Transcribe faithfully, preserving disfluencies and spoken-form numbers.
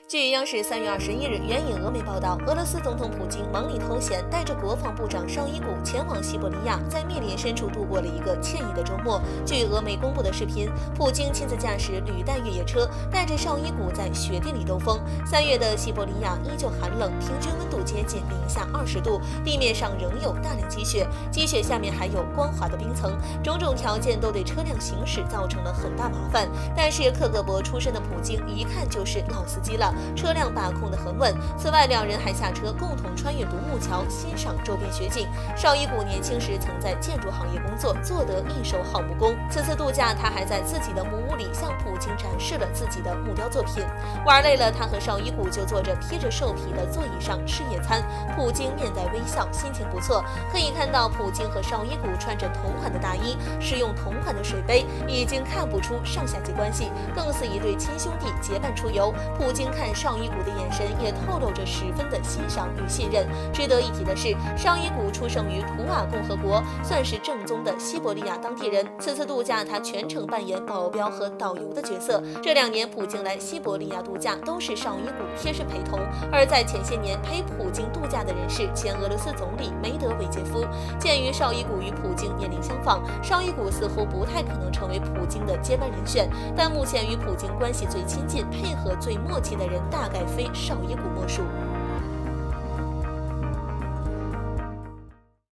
据央视三月二十一日援引俄媒报道，俄罗斯总统普京忙里偷闲，带着国防部长绍伊古前往西伯利亚，在密林深处度过了一个惬意的周末。据俄媒公布的视频，普京亲自驾驶履带越野车，带着绍伊古在雪地里兜风。三月的西伯利亚依旧寒冷，平均温度接近零下二十度，地面上仍有大量积雪，积雪下面还有光滑的冰层，种种条件都对车辆行驶造成了很大麻烦。但是克格勃出身的普京一看就是老司机了。车辆把控得很稳。此外，两人还下车共同穿越独木桥，欣赏周边雪景。绍伊古年轻时曾在建筑行业工作，做得一手好木工。此次度假，他还在自己的木屋里向普京展示了自己的木雕作品。玩累了，他和绍伊古就坐着披着兽皮的座椅上吃野餐。普京面带微笑，心情不错。可以看到，普京和绍伊古穿着同款的大衣，使用同款的水杯，已经看不出上下级关系，更似一对亲兄弟结伴出游。普京看绍伊古的眼神也透露着十分的欣赏与信任。值得一提的是，绍伊古出生于图瓦共和国，算是正宗的西伯利亚当地人。此次度假，他全程扮演保镖和导游的角色。这两年，普京来西伯利亚度假都是绍伊古贴身陪同。而在前些年陪普京度假的人是前俄罗斯总理梅德韦杰夫。鉴于绍伊古与普京年龄相仿，绍伊古似乎不太可能成为普京的接班人选。但目前与普京关系最亲近、配合最默契的人，大概非绍伊古莫属。